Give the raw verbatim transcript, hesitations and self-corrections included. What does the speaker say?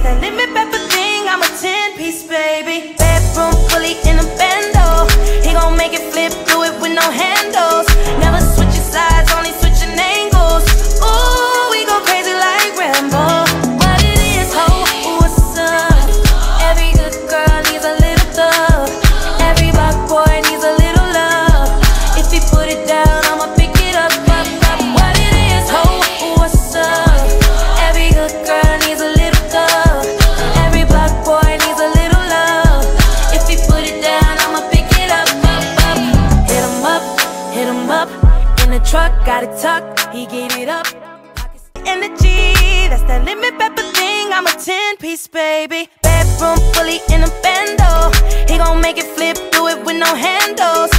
that lemon pepper thing. I'm a ten-piece, baby. Bedroom fully in a bando. He gon' make it flip, do it with no handles. Never switching sides, only switching angles. Ooh, we go crazy like Rambo. What it is, ho, what's up? Every good girl needs a little thug. Every black boy needs a little love. If he put it down, I'ma pick it up, up, up. What it is, ho, what's up? Every good girl needs a little thug. Every black boy needs a little love. If he put it down, I'ma pick it up, up, up. Hit him up, hit him up. In the truck, got it tucked, he gave it up. Energy, that's that lemon pepper thing. I'm a ten-piece, baby. Bedroom fully in a bando. He gon' make it flip, do it with no handles.